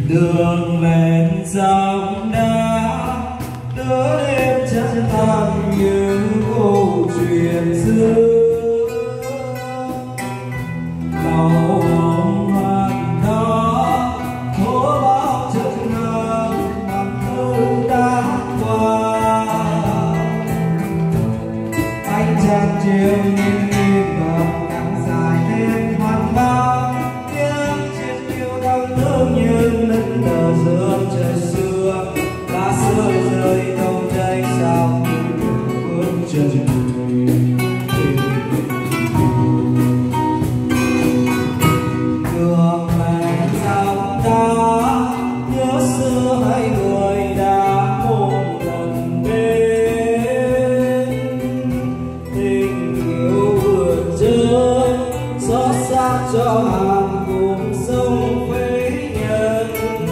đường lên dòng đá đứa đêm chân tan như câu chuyện xưa. Màu hồng hạt đó thố bao chân nắng nằm thư đã qua. Ánh trăng chiều nhìn nhìn vào càng dài thêm hoang mang. Những chiếc yêu đang thương như nức nở giữa trời xưa. Lá rơi rơi đâu đây sao bước chân đường mẹ dòng đá nhớ xưa hai người đã một lần bên. Tình yêu vượt chơi xót xa cho hàng cùng sông với nhân.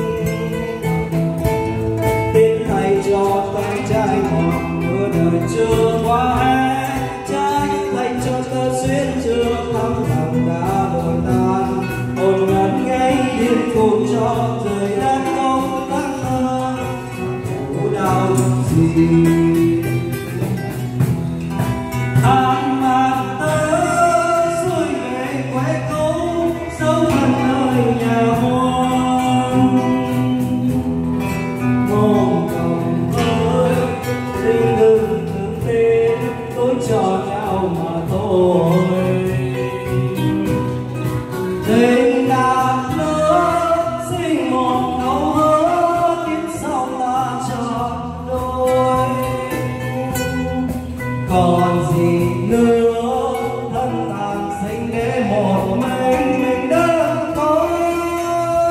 Tin thay cho tay trai ngọt mưa đời chưa qua hè. Trái thay cho tơ duyên chưa thắm thẳm đã vội tan. Hồn ngẩn ngây điên cuồng cho trời đất không tắt hơn khổ đau gì. Hàn Mặc Tử xuôi về quê cũ dấu thân nơi nhà hoang. Mong cầu ơi tình đừng thương tin tôi cho nhau mà thôi. Tình đã lỡ sinh một câu hứa kiếp sau ta chọn đôi. Còn gì nữa thân tàn sinh để một mình đơn côi.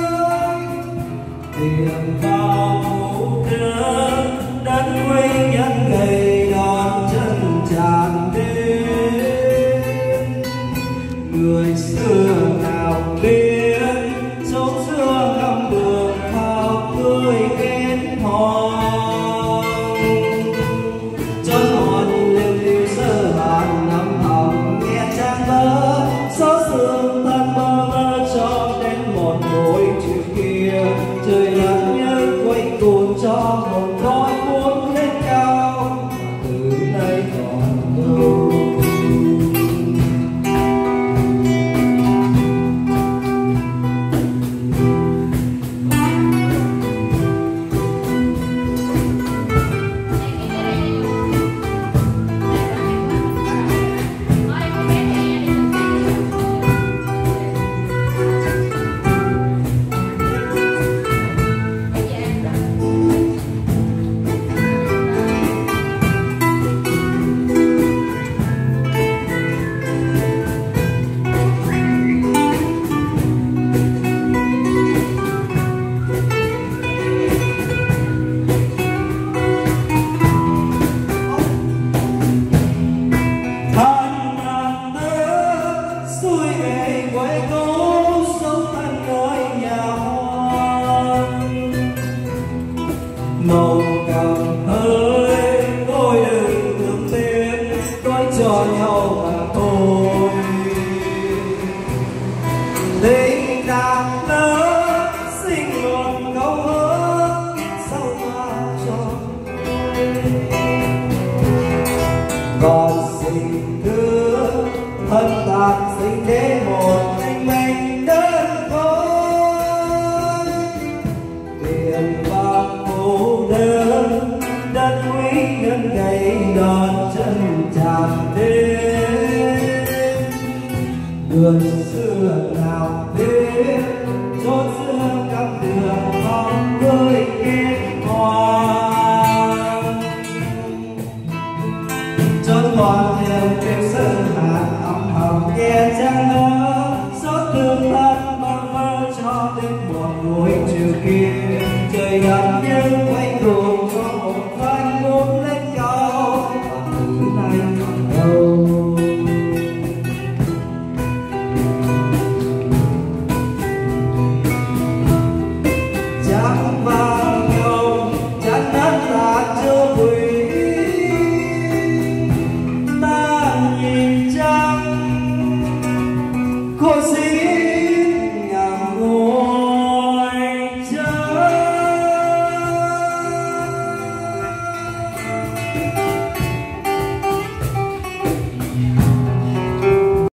Tiền vào vũ đơn đất quý nhân gầy đòn chân tràn đến. Người xưa nào biết chốn xưa ngắm đường bao tươi kết hòn. Chốn hòn lưu lưu sơ hàn nằm hồng nghe trang mơ. Gió sương tan mơ mơ cho đến một buổi chiều kia. Trời lặng như quay cuồng cho một nỗi buồn lên cao. Từ nay còn đâu mong cầm hơi tôi đừng thương tiếc tôi cho nhau mà thôi. Tình đã lỡ sinh một câu hứa sau ta tròn. Còn tình thương thân tàn sinh để một mình đơn côi. Tiền bạc vô đơn đất quý nhân gầy đòn chân tràn đến. Đường xưa nào biết chốn xưa cắm đường hồng với kết hoa. Chốn hoa theo kêu sơn hàn ấm hồng nghe trăng ngỡ. Xót thương thân mơ mơ cho đến một buổi chiều kia. Trời đậm như